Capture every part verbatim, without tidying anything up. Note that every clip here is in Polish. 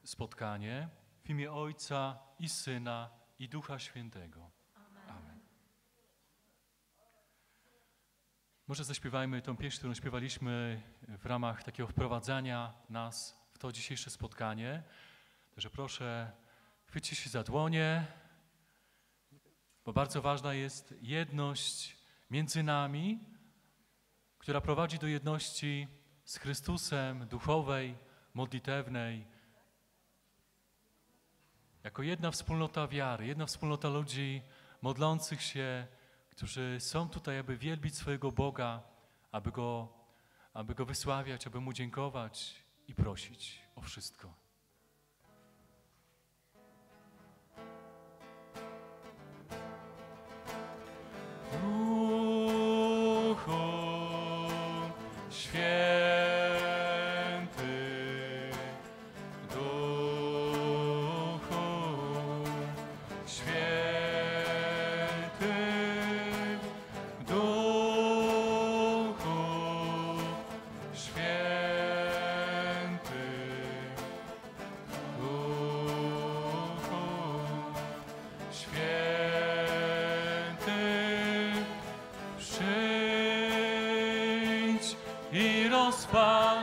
spotkanie w imię Ojca i Syna i Ducha Świętego. Amen. Amen. Może zaśpiewajmy tą pieśń, którą śpiewaliśmy w ramach takiego wprowadzania nas w to dzisiejsze spotkanie. Także proszę, chwyćcie się za dłonie, bo bardzo ważna jest jedność między nami, która prowadzi do jedności z Chrystusem, duchowej, modlitewnej, jako jedna wspólnota wiary, jedna wspólnota ludzi modlących się, którzy są tutaj, aby wielbić swojego Boga, aby Go, aby Go wysławiać, aby Mu dziękować i prosić o wszystko. Duchu Święty, rozpal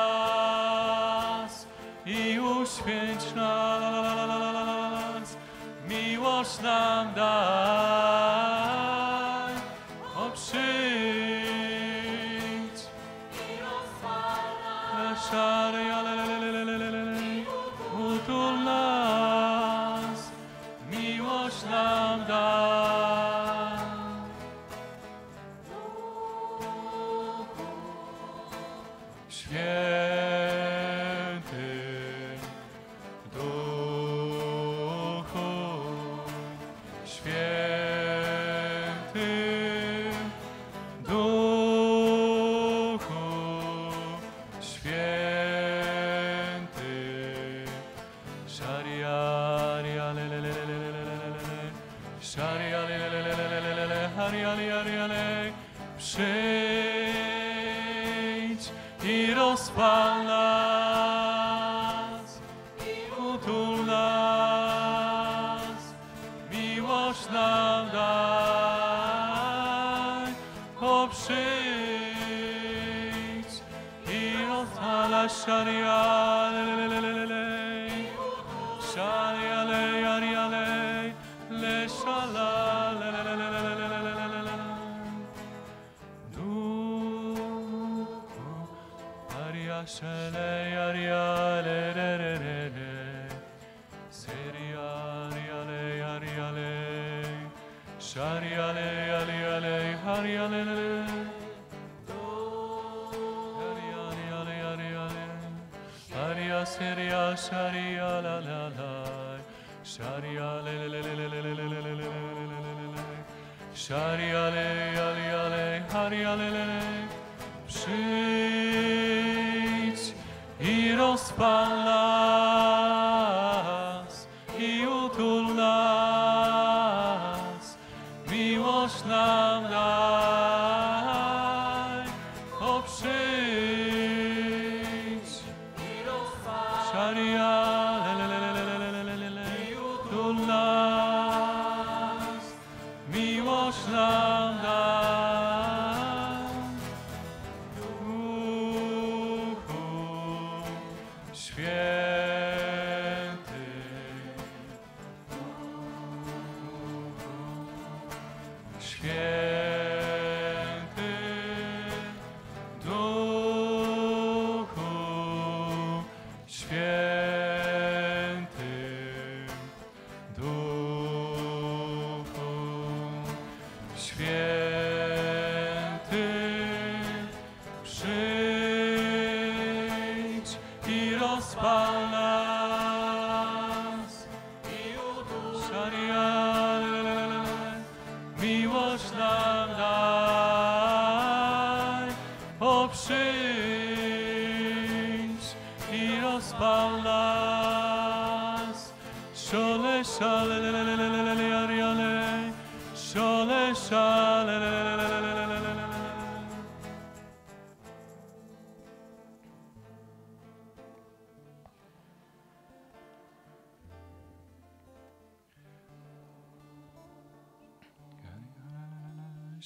nas i uświęć nas, miłość nam daj, o przyjdź i rozpal nas, utul nas, miłość nam daj. Święty Duchu, Święty Duchu, Święty, Sharia, le, le, le, le, le, le, le, le, Sharia, le, le, le, le, le, le, le, Haria, le, le, przyjdź i rozpal nas i utul nas, miłość nam daj, o przyjdź i rozpal nas, Sharia, le, le, le, le, le, Sharia, le, aria, le, le, shala, le, le, le, le, le, le, le, le, le, le. Shale aria le le le le le, seria aria le aria le, sharia le aria le aria le le, aria aria le aria le, aria seria sharia la la la, sharia le le le le le le le le le le le, sharia le aria le aria le le. Przyjdź i rozpal nas i utul nas, miłość nam daj, o przyjdź i rozpal Sharia, le, le, le, le, le, le, le, le, i utul nas, miłość nam daj.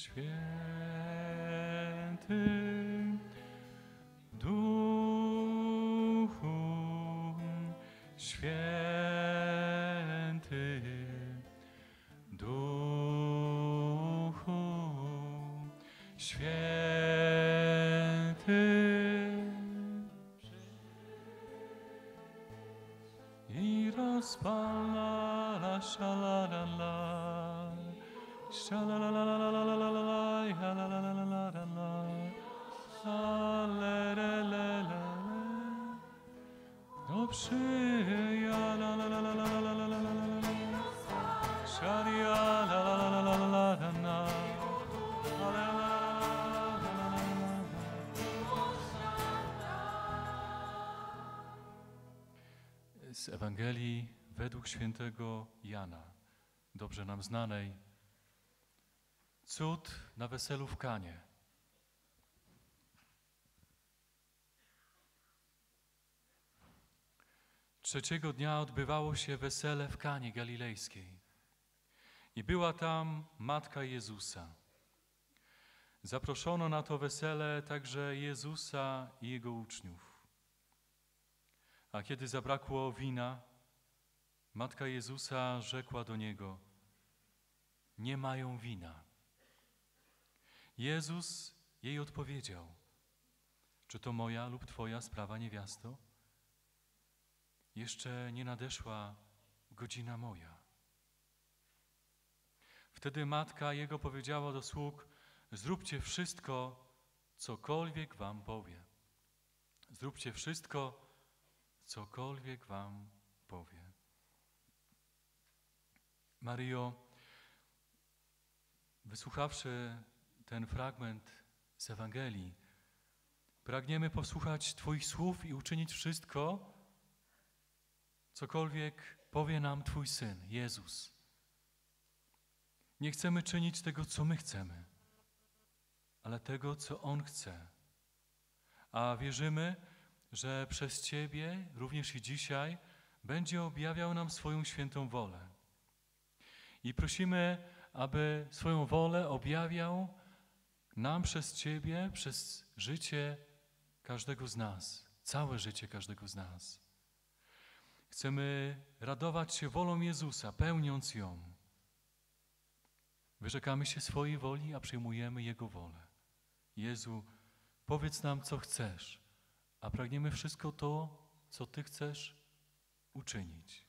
Święty Duchu Święty, Duchu Święty, i rozpala la szalalala, szalalalalalalala, jalalalala, alerelele. No przyja la la la la la la la la la la la, szaria la la la la la la la la la, ale la la la la. Z Ewangelii według świętego Jana, dobrze nam znanej. Cud na weselu w Kanie. Trzeciego dnia odbywało się wesele w Kanie Galilejskiej i była tam matka Jezusa. Zaproszono na to wesele także Jezusa i Jego uczniów. A kiedy zabrakło wina, matka Jezusa rzekła do Niego: nie mają wina. Jezus jej odpowiedział: czy to moja lub Twoja sprawa, niewiasto? Jeszcze nie nadeszła godzina moja. Wtedy matka Jego powiedziała do sług: zróbcie wszystko, cokolwiek wam powie. Zróbcie wszystko, cokolwiek wam powie. Maryjo, wysłuchawszy ten fragment z Ewangelii, pragniemy posłuchać Twoich słów i uczynić wszystko, cokolwiek powie nam Twój Syn, Jezus. Nie chcemy czynić tego, co my chcemy, ale tego, co On chce. A wierzymy, że przez Ciebie, również i dzisiaj, będzie objawiał nam swoją świętą wolę. I prosimy, aby swoją wolę objawiał nam przez Ciebie, przez życie każdego z nas, całe życie każdego z nas. Chcemy radować się wolą Jezusa, pełniąc ją. Wyrzekamy się swojej woli, a przyjmujemy Jego wolę. Jezu, powiedz nam, co chcesz, a pragniemy wszystko to, co Ty chcesz uczynić.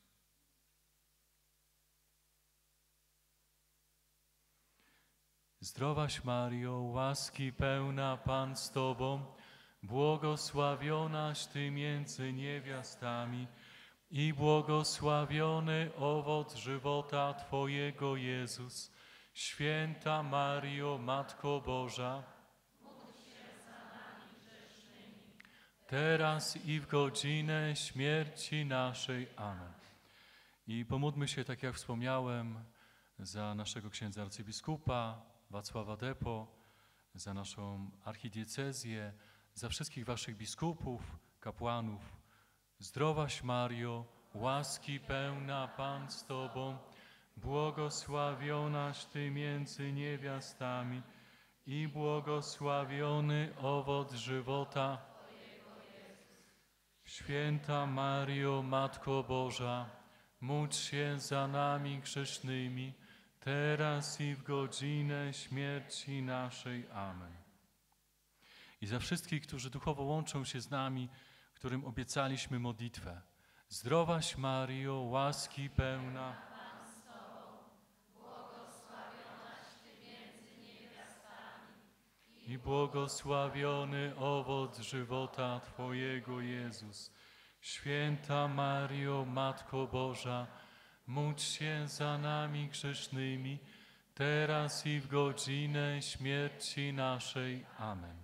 Zdrowaś Mario, łaski pełna, Pan z Tobą, błogosławionaś Ty między niewiastami i błogosławiony owoc żywota Twojego, Jezus. Święta Mario, Matko Boża, módl się za nami grzesznymi, teraz i w godzinę śmierci naszej. Amen. I pomódlmy się, tak jak wspomniałem, za naszego księdza arcybiskupa Wacława Depo, za naszą archidiecezję, za wszystkich waszych biskupów, kapłanów. Zdrowaś Mario, łaski pełna, Pan z Tobą, błogosławionaś Ty między niewiastami i błogosławiony owoc żywota Twojego, Jezus. Święta Mario, Matko Boża, módl się za nami grzesznymi, teraz i w godzinę śmierci naszej. Amen. I za wszystkich, którzy duchowo łączą się z nami, którym obiecaliśmy modlitwę. Zdrowaś Mario, łaski pełna, Pan z Tobą, błogosławionaś Ty między niewiastami i błogosławiony owoc żywota Twojego, Jezus. Święta Mario, Matko Boża, módl się za nami grzesznymi, teraz i w godzinę śmierci naszej. Amen.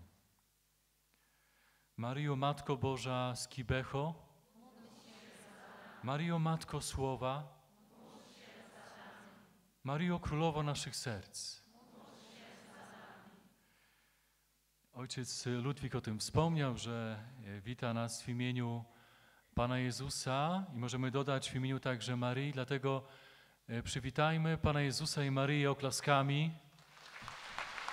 Mario, Matko Boża z Kibeho, Mario, Matko Słowa, Mario, Królowo naszych serc. Ojciec Ludwik o tym wspomniał, że wita nas w imieniu Pana Jezusa i możemy dodać w imieniu także Maryi, dlatego przywitajmy Pana Jezusa i Maryję oklaskami.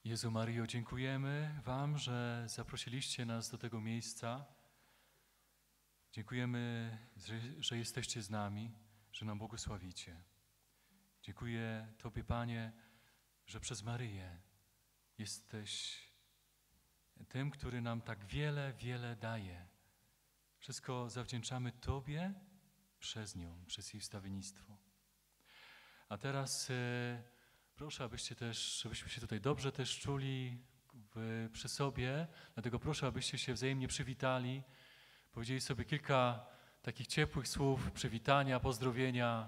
Jezu Maryjo, dziękujemy Wam, że zaprosiliście nas do tego miejsca. Dziękujemy, że, że jesteście z nami, że nam błogosławicie. Dziękuję Tobie, Panie, że przez Maryję jesteś tym, który nam tak wiele, wiele daje. Wszystko zawdzięczamy Tobie przez nią, przez jej wstawiennictwo. A teraz e, proszę, abyście też, żebyśmy się tutaj dobrze też czuli w, przy sobie, dlatego proszę, abyście się wzajemnie przywitali, powiedzieli sobie kilka takich ciepłych słów przywitania, pozdrowienia.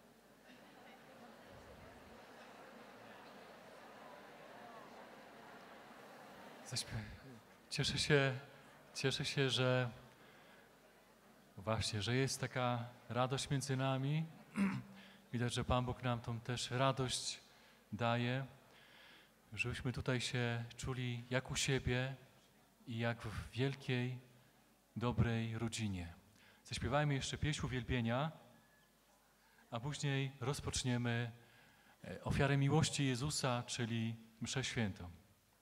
Cieszę się, cieszę się, że właśnie, że jest taka radość między nami. Widać, że Pan Bóg nam tą też radość daje, żebyśmy tutaj się czuli jak u siebie i jak w wielkiej, dobrej rodzinie. Zaśpiewajmy jeszcze pieśń uwielbienia, a później rozpoczniemy ofiarę miłości Jezusa, czyli mszę świętą.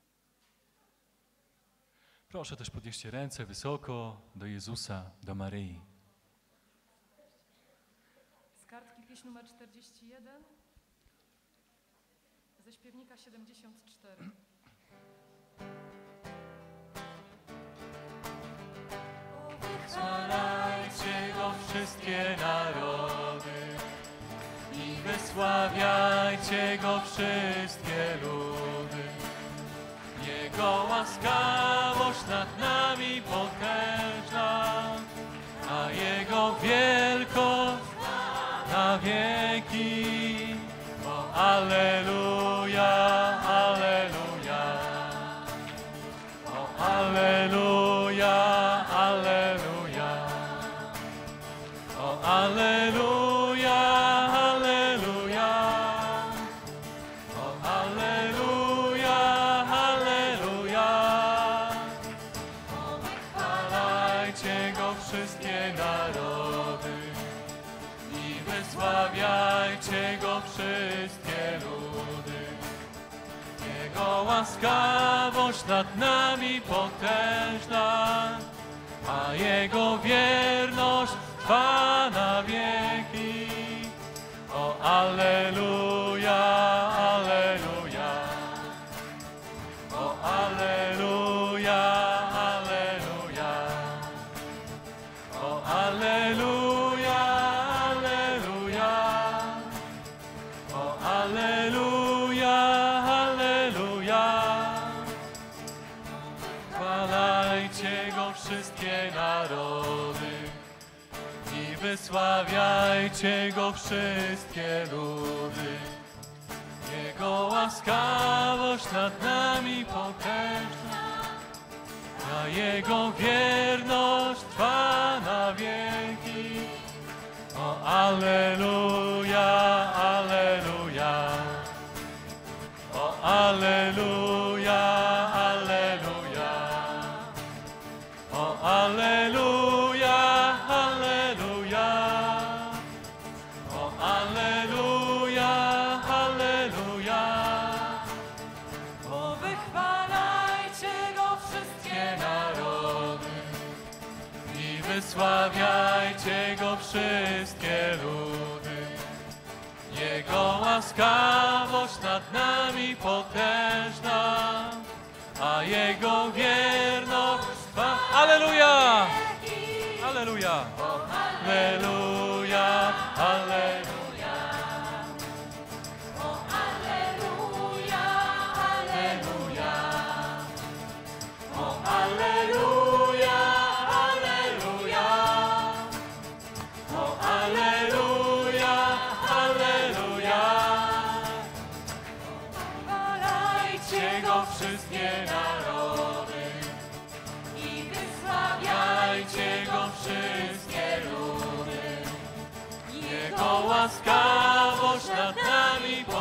Proszę też podnieście ręce wysoko do Jezusa, do Maryi. Z kartki pieśń numer czterdzieści jeden, ze śpiewnika siedemdziesiąt cztery. Chwalajcie Go wszystkie narody i wysławiajcie Go wszystkie ludy. Jego łaskawość nad nami potężna, a Jego wielkość na wieki. O, alleluja, alleluja. O, alleluja, alleluja. O, alleluja, alleluja. O, alleluja, alleluja. O, chwalajcie Go wszystkie narody i wysławiajcie Go wszystkie ludy. Jego łaskawość nad nami potężna, a Jego wierność trwa na wieki. O, alleluja, alleluja. O, alleluja, alleluja. O, alleluja, alleluja. O, alleluja, alleluja. Chwalajcie Go wszystkie narody i wysławiajcie Go wszystkie ludy. Jego łaskawość nad nami potężna, a Jego wierność trwa na wieki. O, alleluja, alleluja. O, alleluja, alleluja. O, alleluja, alleluja. O, alleluja, alleluja. O, wychwalajcie Go wszystkie narody i wysławiajcie Go wszystkie ludy. Jego łaskawość nad nami potężna, a Jego wierność trwa. Alleluja! Alleluja! Alleluja! Alleluja! O, alleluja, alleluja. O, alleluja! Alleluja! O, alleluja! Alleluja! Chwalajcie Go wszystkie narody i wysławiajcie Go wszystkie ludy. Jego łaskawość nad nami